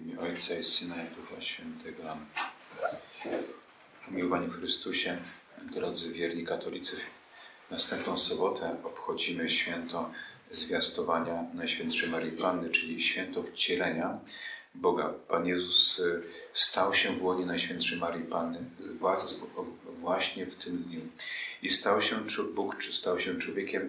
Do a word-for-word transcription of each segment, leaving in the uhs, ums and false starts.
imię Ojca i Syna i Ducha Świętego. Amen. Umiłowani w Chrystusie, drodzy wierni katolicy, w następną sobotę obchodzimy święto zwiastowania Najświętszej Maryi Panny, czyli święto wcielenia Boga. Pan Jezus stał się w łonie Najświętszej Maryi Panny właśnie w tym dniu. I stał się, Bóg stał się człowiekiem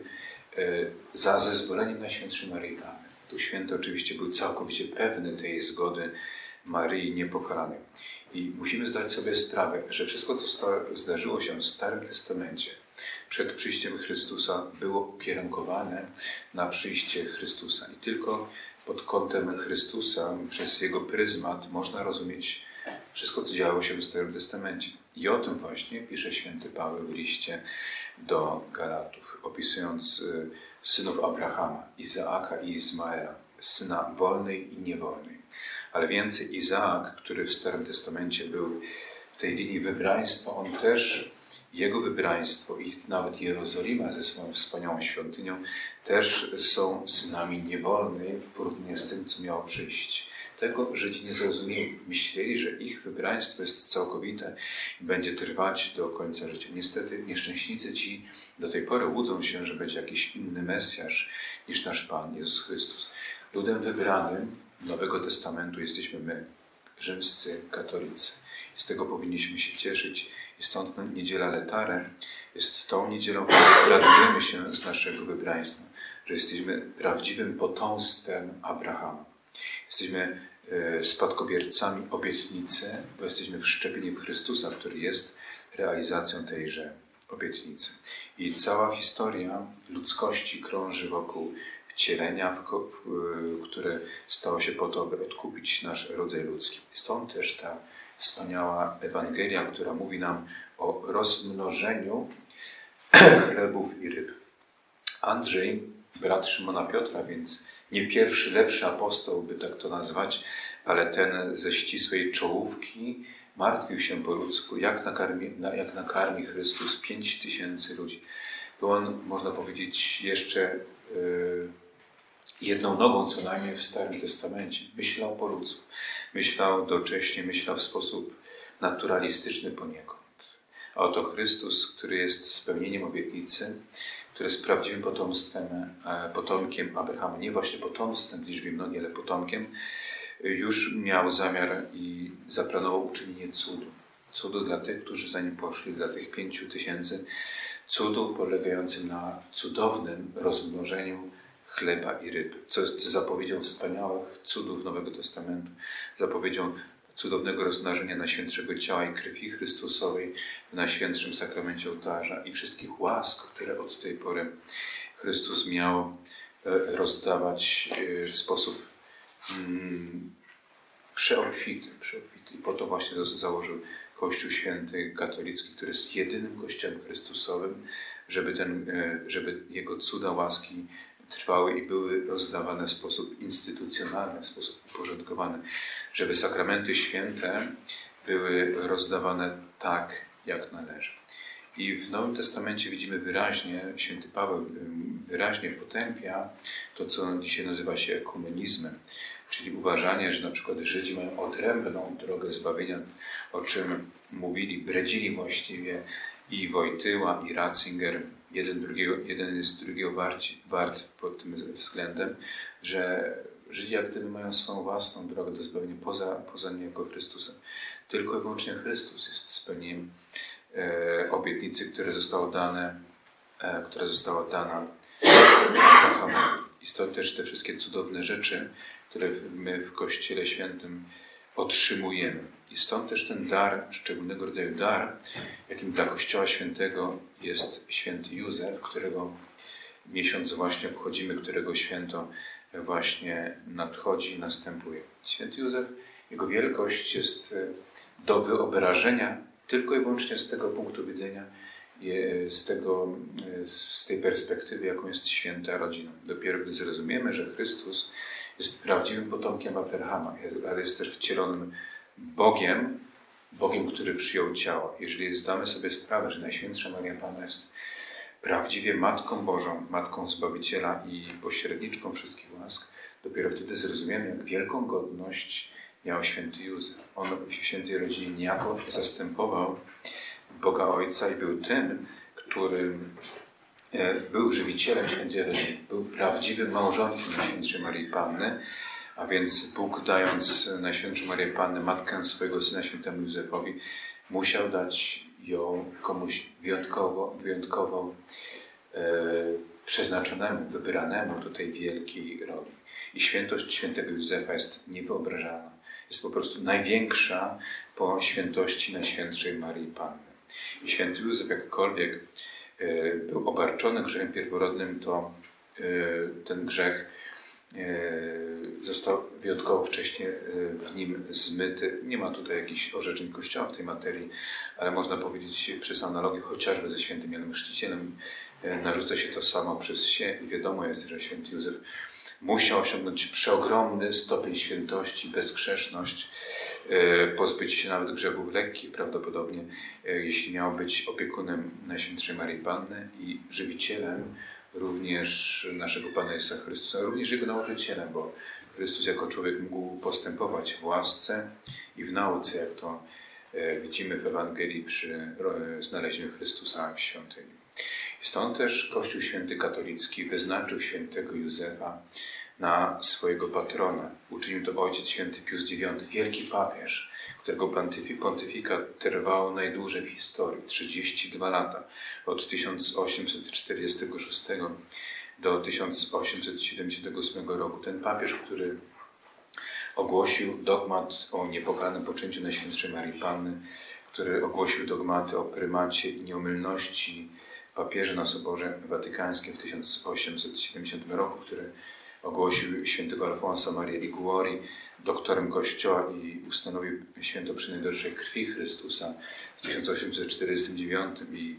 za zezwoleniem Najświętszej Maryi Panny. Tu święty oczywiście był całkowicie pewny tej zgody Maryi Niepokalanej. I musimy zdać sobie sprawę, że wszystko, co zdarzyło się w Starym Testamencie przed przyjściem Chrystusa, było ukierunkowane na przyjście Chrystusa. I tylko pod kątem Chrystusa, przez Jego pryzmat, można rozumieć wszystko, co działo się w Starym Testamencie. I o tym właśnie pisze święty Paweł w liście do Galatów, opisując synów Abrahama, Izaaka i Izmaela, syna wolnej i niewolnej. Ale więcej, Izaak, który w Starym Testamencie był w tej linii wybraństwa, on też, jego wybraństwo i nawet Jerozolima ze swoją wspaniałą świątynią też są synami niewolnej w porównaniu z tym, co miało przyjść. Tego Żydzi nie zrozumieli. Myśleli, że ich wybraństwo jest całkowite i będzie trwać do końca życia. Niestety nieszczęśnicy ci do tej pory łudzą się, że będzie jakiś inny Mesjasz niż nasz Pan Jezus Chrystus. Ludem wybranym Nowego Testamentu jesteśmy my, rzymscy katolicy. I z tego powinniśmy się cieszyć. I stąd niedziela Letare jest tą niedzielą, w której radujemy się z naszego wybraństwa, że jesteśmy prawdziwym potomstwem Abrahama. Jesteśmy spadkobiercami obietnicy, bo jesteśmy wszczepieni w Chrystusa, który jest realizacją tejże obietnicy. I cała historia ludzkości krąży wokół wcielenia, które stało się po to, aby odkupić nasz rodzaj ludzki. Stąd też ta wspaniała Ewangelia, która mówi nam o rozmnożeniu chlebów i ryb. Andrzej, brat Szymona Piotra, więc nie pierwszy, lepszy apostoł, by tak to nazwać, ale ten ze ścisłej czołówki, martwił się po ludzku, jak nakarmi, jak nakarmi Chrystus pięć tysięcy ludzi. Był on, można powiedzieć, jeszcze yy, jedną nogą co najmniej w Starym Testamencie. Myślał po ludzku. Myślał docześnie, myślał w sposób naturalistyczny poniekąd. A oto Chrystus, który jest spełnieniem obietnicy, który jest prawdziwym potomstwem, potomkiem Abrahama, nie właśnie potomstwem w liczbie mnogiej, ale potomkiem, już miał zamiar i zaplanował uczynienie cudu. Cudu dla tych, którzy za nim poszli, dla tych pięciu tysięcy. Cudu polegającym na cudownym rozmnożeniu chleba i ryb, co jest zapowiedzią wspaniałych cudów Nowego Testamentu, zapowiedzią cudownego rozmnożenia Najświętszego Ciała i Krwi Chrystusowej w Najświętszym Sakramencie Ołtarza i wszystkich łask, które od tej pory Chrystus miał rozdawać w sposób mm, przeobfity, przeobfity. I po to właśnie założył Kościół Święty Katolicki, który jest jedynym Kościołem Chrystusowym, żeby, ten, żeby Jego cuda łaski trwały i były rozdawane w sposób instytucjonalny, w sposób uporządkowany, żeby sakramenty święte były rozdawane tak, jak należy. I w Nowym Testamencie widzimy wyraźnie, święty Paweł wyraźnie potępia to, co dzisiaj nazywa się ekumenizmem, czyli uważanie, że na przykład Żydzi mają odrębną drogę zbawienia, o czym mówili, bredzili właściwie i Wojtyła, i Ratzinger. Jeden, drugiego, jeden jest drugiego wart, wart pod tym względem, że Żydzi jak gdyby mają swoją własną drogę do zbawienia poza, poza niejako Chrystusem. Tylko i wyłącznie Chrystus jest spełnieniem e, obietnicy, które zostało dane, e, która została dana Abrahamowi. I stąd też te wszystkie cudowne rzeczy, które my w Kościele Świętym otrzymujemy. I stąd też ten dar, szczególnego rodzaju dar, jakim dla Kościoła Świętego jest święty Józef, którego miesiąc właśnie obchodzimy, którego święto właśnie nadchodzi, następuje. Święty Józef, jego wielkość jest do wyobrażenia tylko i wyłącznie z tego punktu widzenia, z, tego, z tej perspektywy, jaką jest święta rodzina. Dopiero gdy zrozumiemy, że Chrystus jest prawdziwym potomkiem Abrahama, ale jest też wcielonym Bogiem, Bogiem, który przyjął ciało. Jeżeli zdamy sobie sprawę, że Najświętsza Maria Panna jest prawdziwie Matką Bożą, Matką Zbawiciela i pośredniczką wszystkich łask, dopiero wtedy zrozumiemy, jak wielką godność miał święty Józef. On w świętej rodzinie niejako zastępował Boga Ojca i był tym, który był żywicielem świętej rodziny. Był prawdziwym małżonkiem Najświętszej Maryi Panny, a więc Bóg, dając Najświętszą Marię Pannę, matkę swojego Syna świętemu Józefowi, musiał dać ją komuś wyjątkowo, wyjątkowo e, przeznaczonemu, wybranemu do tej wielkiej roli. I świętość świętego Józefa jest niewyobrażalna. Jest po prostu największa po świętości Najświętszej Maryi Panny. I święty Józef, jakkolwiek e, był obarczony grzechem pierworodnym, to e, ten grzech został wyjątkowo wcześnie w nim zmyty. Nie ma tutaj jakichś orzeczeń Kościoła w tej materii, ale można powiedzieć przez analogię chociażby ze świętym Janem Chrzcicielem narzuca się to samo przez się i wiadomo jest, że święty Józef musiał osiągnąć przeogromny stopień świętości, bezgrzeszność, pozbyć się nawet grzechów lekkich prawdopodobnie, jeśli miał być opiekunem Najświętszej Maryi Panny i żywicielem również naszego Pana Jezusa Chrystusa, również Jego nauczycielem, bo Chrystus jako człowiek mógł postępować w łasce i w nauce, jak to widzimy w Ewangelii przy znalezieniu Chrystusa w świątyni. I stąd też Kościół Święty Katolicki wyznaczył świętego Józefa na swojego patrona. Uczynił to ojciec święty Pius dziewiąty, wielki papież, którego pontyfikat trwał najdłużej w historii, trzydzieści dwa lata, od tysiąc osiemset czterdziestego szóstego do tysiąc osiemset siedemdziesiątego ósmego roku. Ten papież, który ogłosił dogmat o niepokalanym poczęciu Najświętszej Maryi Panny, który ogłosił dogmaty o prymacie i nieomylności papieża na Soborze Watykańskim w tysiąc osiemset siedemdziesiątym roku, który ogłosił świętego Alfonsa Maria Liguori doktorem Kościoła i ustanowił święto przynajmniejszej krwi Chrystusa w tysiąc osiemset czterdziestym dziewiątym i,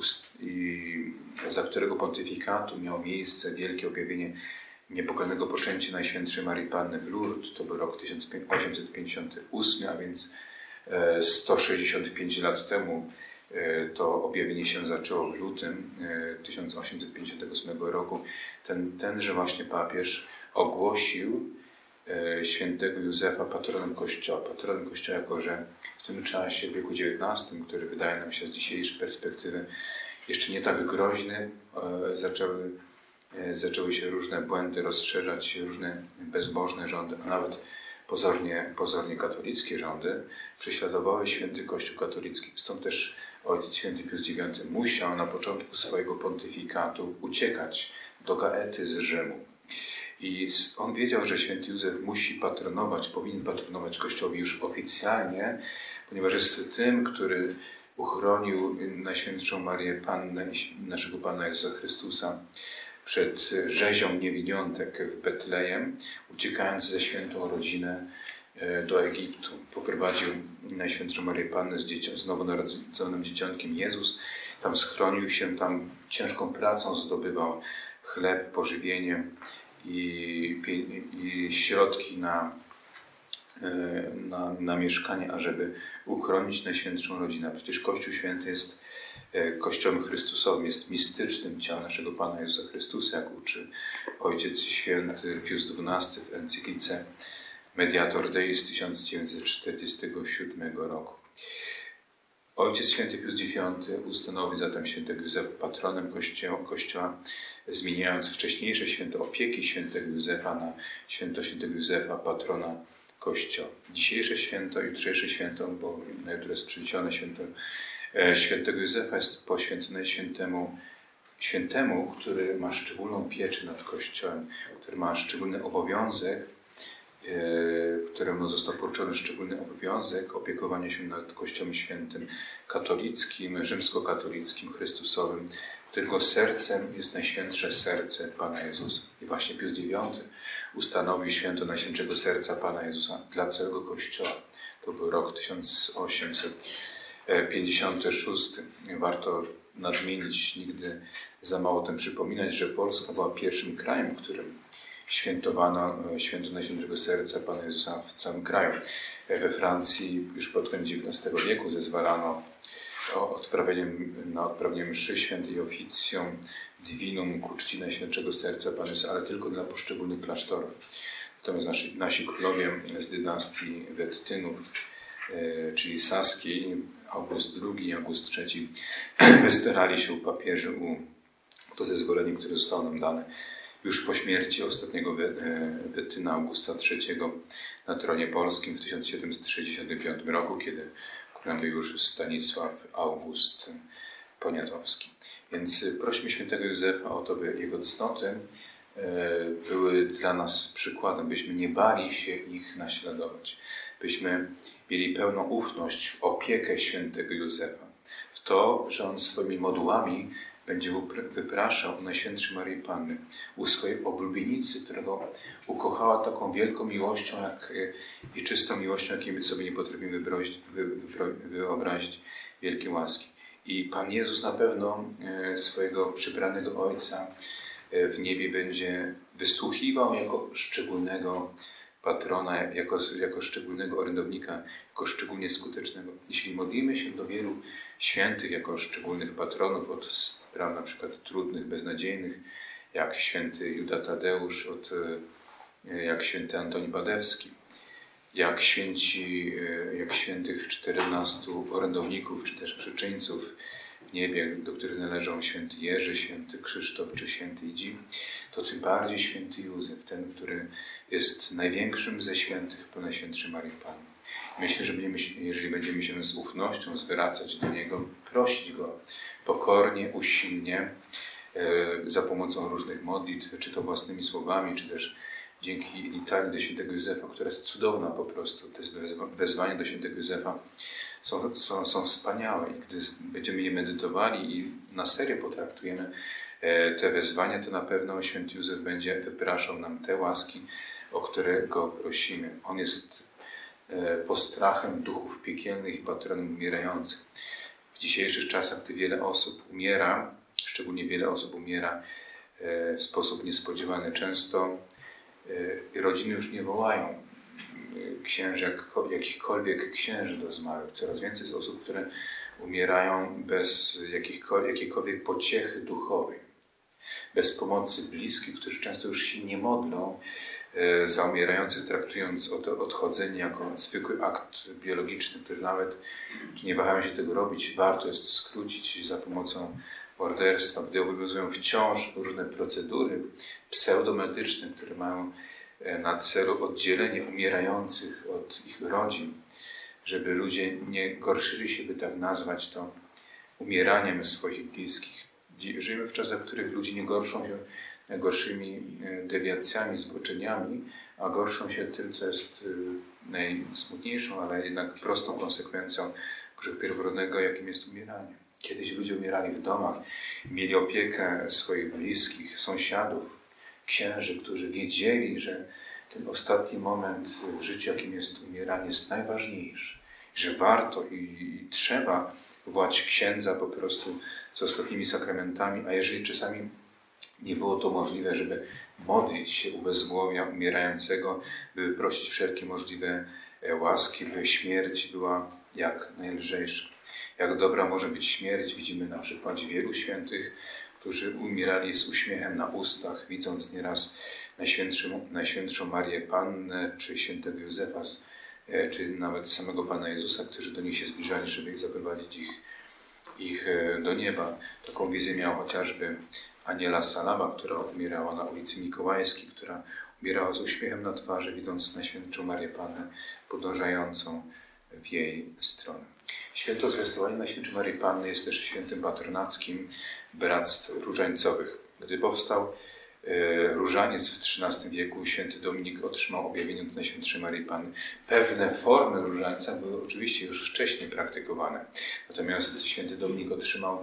i za którego pontyfikatu miało miejsce wielkie objawienie niepokalanego poczęcia Najświętszej Maryi Panny w Lourdes. To był rok tysiąc osiemset pięćdziesiąty ósmy, a więc sto sześćdziesiąt pięć lat temu to objawienie się zaczęło w lutym tysiąc osiemset pięćdziesiątego ósmego roku. Ten, tenże właśnie papież ogłosił świętego Józefa patronem Kościoła. Patronem Kościoła, jako że w tym czasie, w wieku dziewiętnastym, który wydaje nam się z dzisiejszej perspektywy jeszcze nie tak groźny, zaczęły, zaczęły się różne błędy rozszerzać, różne bezbożne rządy, a nawet pozornie, pozornie katolickie rządy prześladowały święty Kościół katolicki. Stąd też ojciec święty Pius dziewiąty musiał na początku swojego pontyfikatu uciekać do Gaety z Rzymu. I on wiedział, że święty Józef musi patronować, powinien patronować Kościołowi już oficjalnie, ponieważ jest tym, który uchronił Najświętszą Marię Pannę, naszego Pana Jezusa Chrystusa, przed rzezią niewiniątek w Betlejem, uciekając ze świętą rodzinę do Egiptu. Poprowadził Najświętszą Marię Pannę z, dziecią, z nowonarodzonym dzieciątkiem Jezus. Tam schronił się, tam ciężką pracą zdobywał chleb, pożywienie i, i środki na, na, na mieszkanie, ażeby uchronić Najświętszą rodzinę. Przecież Kościół Święty jest Kościołem Chrystusowym, jest mistycznym ciałem naszego Pana Jezusa Chrystusa, jak uczy Ojciec Święty Pius dwunasty w encyklice Mediator Dei z tysiąc dziewięćset czterdziestego siódmego roku. Ojciec Święty Pius dziewiąty ustanowił zatem świętego Józefa patronem Kościoła, Kościoła, zmieniając wcześniejsze święto opieki świętego Józefa na święto świętego Józefa, patrona Kościoła. Dzisiejsze święto, jutrzejsze święto, bo na jutro jest przeniesione święto świętego Józefa, jest poświęcone świętemu, świętemu, który ma szczególną pieczę nad Kościołem, który ma szczególny obowiązek, któremu został poruczony szczególny obowiązek opiekowania się nad Kościołem Świętym katolickim, rzymskokatolickim, chrystusowym, którego sercem jest Najświętsze Serce Pana Jezusa. I właśnie Pius dziewiąty ustanowił święto Najświętszego Serca Pana Jezusa dla całego Kościoła. To był rok tysiąc osiemset pięćdziesiąty szósty. Warto nadmienić, nigdy za mało o tym przypominać, że Polska była pierwszym krajem, w którym świętowano święto Najświętszego Serca Pana Jezusa w całym kraju. We Francji już pod koniec dziewiętnastego wieku zezwalano o odprawieniem, na odprawienie mszy świętej officjum divinum ku czci Najświętszego Serca Pana Jezusa, ale tylko dla poszczególnych klasztorów. Natomiast nasi, nasi królowie z dynastii Wettynów, czyli saskiej, August drugi i August trzeci, wystyrali się u papieży, u to zezwolenie, które zostało nam dane już po śmierci ostatniego Wettyna Augusta trzeciego na tronie polskim w tysiąc siedemset sześćdziesiątym piątym roku, kiedy królem był już Stanisław August Poniatowski. Więc prośmy świętego Józefa o to, by jego cnoty były dla nas przykładem, byśmy nie bali się ich naśladować, byśmy mieli pełną ufność w opiekę świętego Józefa, w to, że on swoimi modułami będzie wypraszał u Najświętszej Maryi Panny, u swojej oblubienicy, którego ukochała taką wielką miłością jak, i czystą miłością, jakiej my sobie nie potrafimy wyobrazić wielkie łaski. I Pan Jezus na pewno swojego przybranego Ojca w niebie będzie wysłuchiwał jako szczególnego patrona, jako, jako szczególnego orędownika, jako szczególnie skutecznego. Jeśli modlimy się do wielu świętych jako szczególnych patronów od spraw na przykład trudnych, beznadziejnych, jak święty Juda Tadeusz, od, jak święty Antoni Padewski, jak święci, jak świętych czternastu orędowników, czy też przyczyńców w niebie, do których należą święty Jerzy, święty Krzysztof czy święty Idzi, to tym bardziej święty Józef, ten, który jest największym ze świętych po Najświętszej Maryi Panny. Myślę, że będziemy, jeżeli będziemy się z ufnością zwracać do Niego, prosić Go pokornie, usilnie, za pomocą różnych modlitw, czy to własnymi słowami, czy też dzięki litanii do świętego Józefa, która jest cudowna po prostu. Te wezwania do świętego Józefa są, są, są wspaniałe. I gdy będziemy je medytowali i na serio potraktujemy te wezwania, to na pewno święty Józef będzie wypraszał nam te łaski, o które Go prosimy. On jest postrachem duchów piekielnych i patronem umierających. W dzisiejszych czasach, gdy wiele osób umiera, szczególnie wiele osób umiera w sposób niespodziewany, często rodziny już nie wołają księży, jakichkolwiek księży do zmarłych. Coraz więcej jest osób, które umierają bez jakiejkolwiek pociechy duchowej, bez pomocy bliskich, którzy często już się nie modlą za umierających, traktując odchodzenie jako zwykły akt biologiczny, który nawet nie wahają się tego robić. Warto jest skrócić za pomocą morderstwa, gdy obowiązują wciąż różne procedury pseudomedyczne, które mają na celu oddzielenie umierających od ich rodzin, żeby ludzie nie gorszyli się, by tak nazwać to, umieraniem swoich bliskich. Żyjemy w czasach, w których ludzie nie gorszą się najgorszymi dewiacjami, zboczeniami, a gorszą się tym, co jest najsmutniejszą, ale jednak prostą konsekwencją grzechu pierworodnego, jakim jest umieranie. Kiedyś ludzie umierali w domach, mieli opiekę swoich bliskich, sąsiadów, księży, którzy wiedzieli, że ten ostatni moment w życiu, jakim jest umieranie, jest najważniejszy. Że warto i, i trzeba wołać księdza po prostu z ostatnimi sakramentami, a jeżeli czasami nie było to możliwe, żeby modlić się u bezgłowia umierającego, by prosić wszelkie możliwe łaski, by śmierć była jak najlżejsza. Jak dobra może być śmierć, widzimy na przykładzie wielu świętych, którzy umierali z uśmiechem na ustach, widząc nieraz Najświętszą, Najświętszą Marię Pannę, czy świętego Józefa, czy nawet samego Pana Jezusa, którzy do nich się zbliżali, żeby ich zaprowadzić ich, ich do nieba. Taką wizję miał chociażby Aniela Salama, która umierała na ulicy Mikołajskiej, która umierała z uśmiechem na twarzy, widząc Najświętszą Marię Pannę podążającą w jej stronę. Święto zwiastowania Najświętszej Maryi Panny jest też świętym patronackim bractw różańcowych. Gdy powstał e, różaniec w trzynastym wieku, święty Dominik otrzymał objawienie do Najświętszej Maryi Panny. Pewne formy różańca były oczywiście już wcześniej praktykowane. Natomiast święty Dominik otrzymał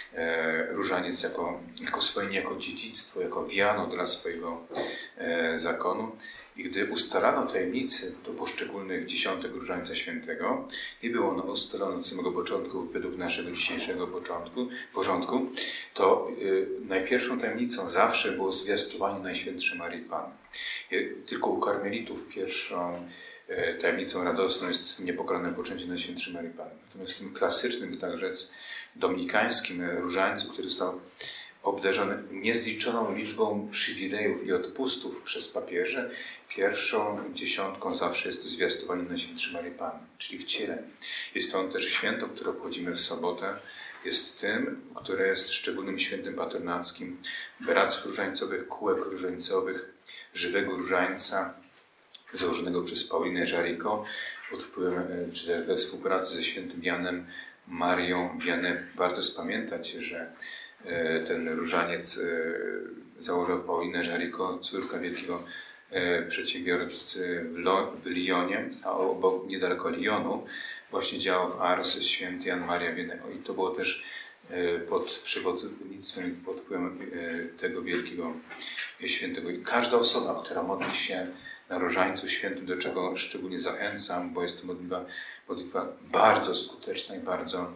e, różaniec jako, jako swoje jako dziedzictwo, jako wiano dla swojego e, zakonu. I gdy ustalano tajemnice do poszczególnych dziesiątek Różańca Świętego, nie było ono ustalone od samego początku według naszego dzisiejszego początku, porządku, to y, najpierwszą tajemnicą zawsze było zwiastowanie Najświętszej Maryi Panny. Y, tylko u karmelitów pierwszą y, tajemnicą radosną jest niepokalane poczęcie Najświętszej Maryi Panny. Natomiast w tym klasycznym, tak rzec, dominikańskim różańcu, który został obdarzony niezliczoną liczbą przywilejów i odpustów przez papieży, pierwszą dziesiątką zawsze jest zwiastowanie Najświętszej Maryi Panny, czyli wcielenie. Jest to też święto, które obchodzimy w sobotę. Jest tym, które jest szczególnym świętem patronackim bractw różańcowych, kółek różańcowych, żywego różańca założonego przez Paulinę Jaricot pod wpływem, czy też we współpracy ze świętym Janem Marią Vianney. Warto jest pamiętać, że ten różaniec założyła Paulinę Jaricot, córka wielkiego przedsiębiorcy w Lyonie, a obok, niedaleko Lyonu, właśnie działał w Ars święty Jan Maria Vianney. I to było też pod przewodnictwem, pod wpływem tego wielkiego świętego. I każda osoba, która modli się na Różańcu Świętym, do czego szczególnie zachęcam, bo jest to modlitwa, modlitwa bardzo skuteczna i bardzo,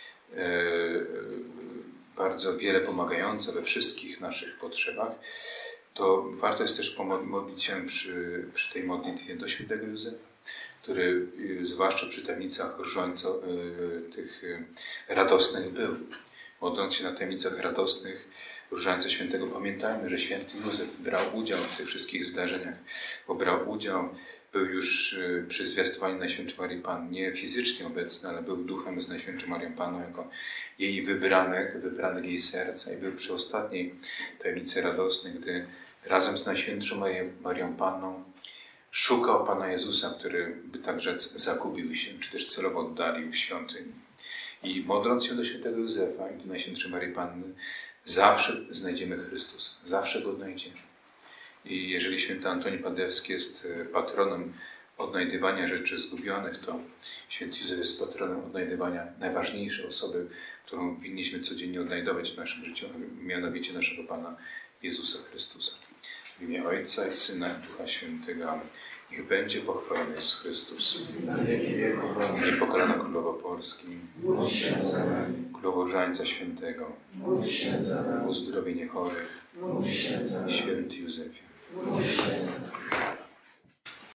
bardzo wiele pomagająca we wszystkich naszych potrzebach, to warto jest też modlić się przy, przy tej modlitwie do świętego Józefa, który zwłaszcza przy tajemnicach różańco, tych radosnych był. Modląc się na tajemnicach radosnych Różańca Świętego, pamiętajmy, że święty Józef brał udział w tych wszystkich zdarzeniach, bo brał udział, był już przy zwiastowaniu Najświętszej Maryi Panny, nie fizycznie obecny, ale był duchem z Najświętszą Marią Panną, jako jej wybranek, wybranek jej serca, i był przy ostatniej tajemnicy radosnej, gdy razem z Najświętszą Marią, Marią Panną szukał Pana Jezusa, który, by tak rzec, zagubił się, czy też celowo oddalił w świątyni. I modląc się do świętego Józefa i do Najświętszej Maryi Panny, zawsze znajdziemy Chrystusa, zawsze Go odnajdziemy. I jeżeli święty Antoni Padewski jest patronem odnajdywania rzeczy zgubionych, to święty Józef jest patronem odnajdywania najważniejszej osoby, którą winniśmy codziennie odnajdować w naszym życiu, mianowicie naszego Pana Jezusa Chrystusa. W imię Ojca i Syna i Ducha Świętego. Amen. Niech będzie pochwalony Jezus Chrystus. Niepokalana Królowo Polski. Królowo Różańca Świętego. Uzdrowienie chorych. Święty Józefie.